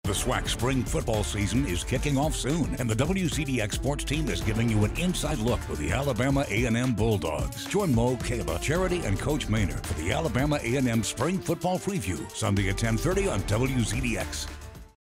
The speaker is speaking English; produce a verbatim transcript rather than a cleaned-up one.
The SWAC spring football season is kicking off soon, and the W Z D X Sports Team is giving you an inside look with the Alabama A and M Bulldogs. Join Mo, Kayla, Charity, and Coach Maynard for the Alabama A and M Spring Football Preview, Sunday at ten thirty on W Z D X.